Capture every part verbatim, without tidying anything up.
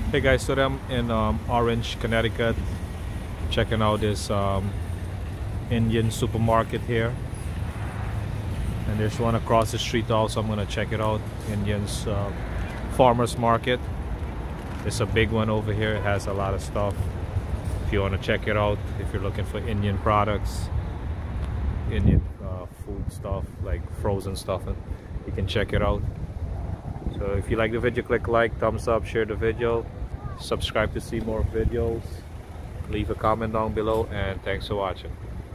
Hey guys, so I'm in um, Orange, Connecticut, checking out this um, Indian supermarket here. And there's one across the street also. I'm gonna check it out. Indian's uh, farmers market. It's a big one over here. It has a lot of stuff. If you want to check it out, if you're looking for Indian products, Indian uh, food stuff like frozen stuff, and you can check it out. So if you like the video, click like, thumbs up, share the video, subscribe to see more videos, leave a comment down below, and thanks for watching.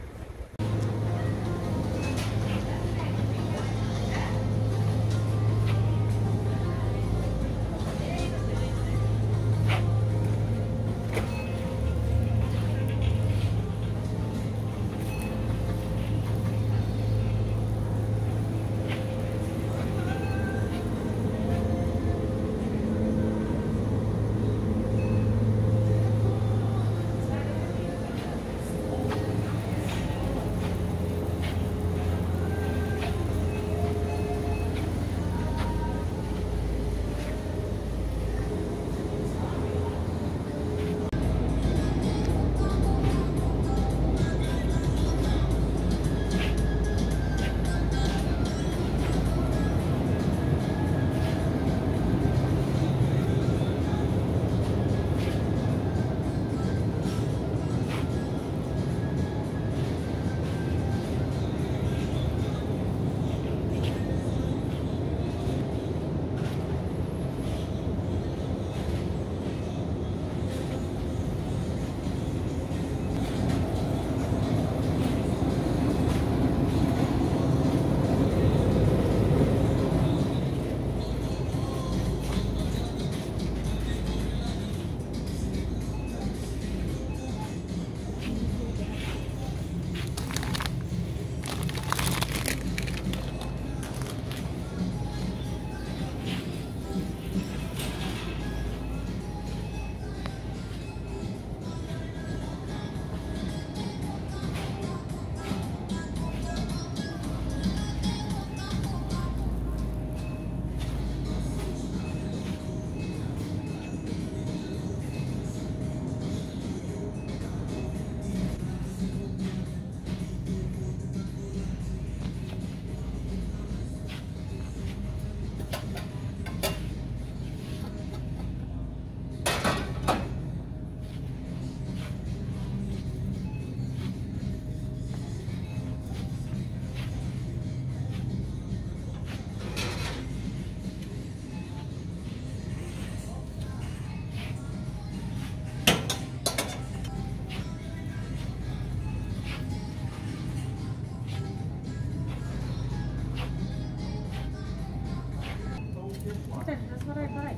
That's what I buy.